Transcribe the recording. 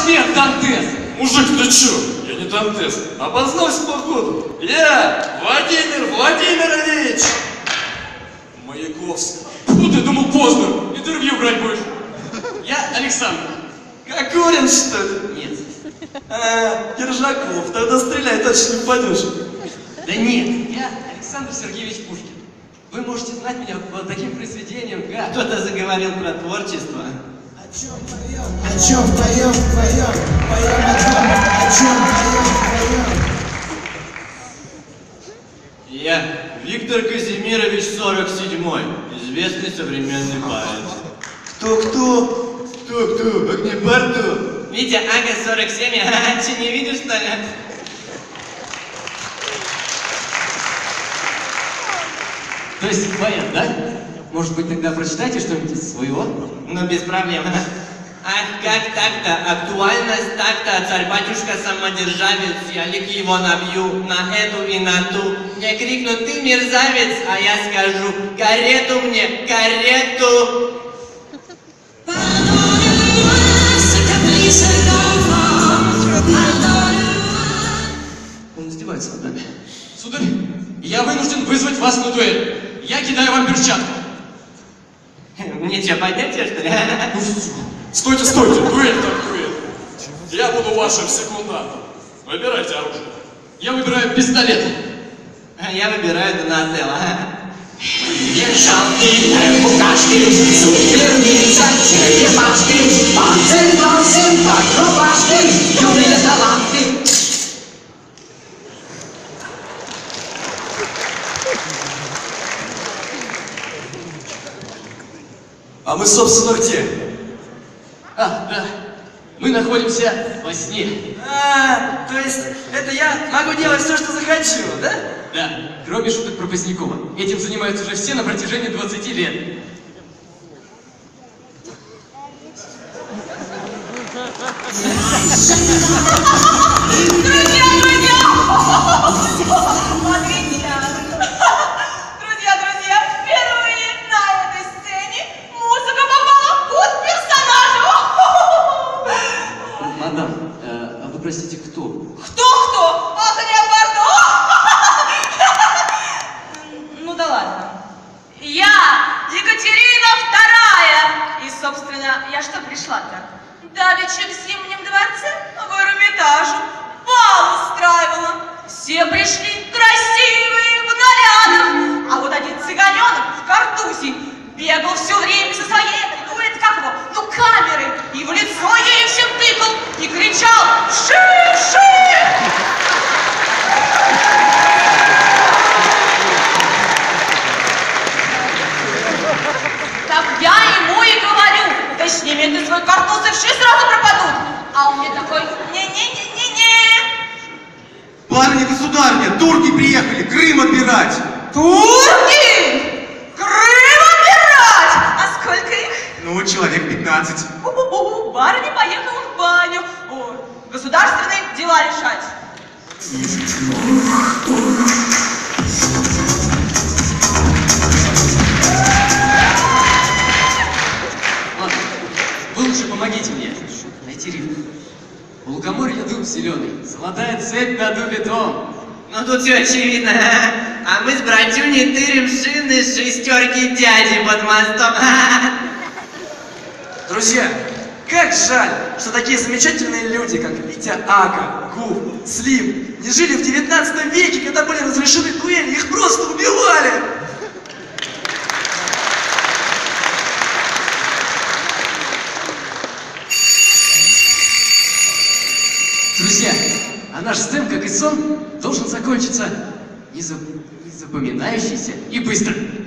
Нет, Дантес! Мужик, ты чё? Я не Дантес. Обознался походу. Я Владимир Владимирович Маяковский. Фу, ты думал поздно. Интервью брать будешь. Я Александр. Кокорин, что ли? Нет. Киржаков, тогда стреляй, точно не попадешь. Да нет, я Александр Сергеевич Пушкин. Вы можете знать меня по таким произведениям, как... Кто-то заговорил про творчество. О чем поем, о чем поем. Я Виктор Казимирович 47-й, известный современный поэт. Кто? Кто? Огнепарту? Витя, Ага 47, а че не видишь, что ли? То есть поэт, да? Может быть, тогда прочитайте что-нибудь из своего? Ну, без проблем. Ах, как так-то, актуальность так-то, царь-батюшка самодержавец, я лик его набью на эту и на ту. Мне крикнут, ты мерзавец, а я скажу, карету мне, карету. Он издевается над нами. Сударь, я вынужден вызвать вас на дуэль. Я кидаю вам перчатку. Мне что, поднять тебя, что ли? Стойте, стойте, дуэль так дуэль. Я буду вашим секундантом. Выбирайте оружие. Я выбираю пистолет. Я выбираю Донателло. Вешалки, букашки, суперница, черепашки, панцирь, ползин, как рубашки, юные таланты. А мы, собственно, где? Да. Мы находимся во сне. То есть это я могу делать все, что захочу, да? Да, кроме шуток про Позднякова. Этим занимаются уже все на протяжении 20 лет. Друзья, впервые на этой сцене музыка попала под персонажа. Мадам, а вы простите, кто? Кто? Ах, Леопарду! Ну да ладно. Я Екатерина II. И, собственно, я что пришла-то? Давеча в Зимнем дворце в Эрмитажу бал устраивала. Все пришли красивые, в нарядах. А вот один цыганенок в картузе бегал все время со своей, камерой, и в лицо ей всем тыкал и кричал «Ши! Так я ему и говорю, да сними ты свой картуз, и вши сразу пропадут. А он мне такой, не-не-не-не-не. Барыня, государыня, турки приехали, Крым отбирать. Турки? Крым отбирать? А сколько их? Ну, человек 15. Барыня поехала в баню. Государственные дела решать. Ладно, вы лучше помогите мне найти рифму. У лукоморья дуб зеленый, золотая цепь на дубе том. Ну тут все очевидно. А мы с братюней тырим шины шестерки дяди под мостом. Друзья, как жаль, что такие замечательные люди, как Витя Ага, Губ, Слим, не жили в 19 веке, когда были разрешены дуэли, их просто убивали. Друзья, а наш стем, как и сон, должен закончиться незапоминающийся и быстро.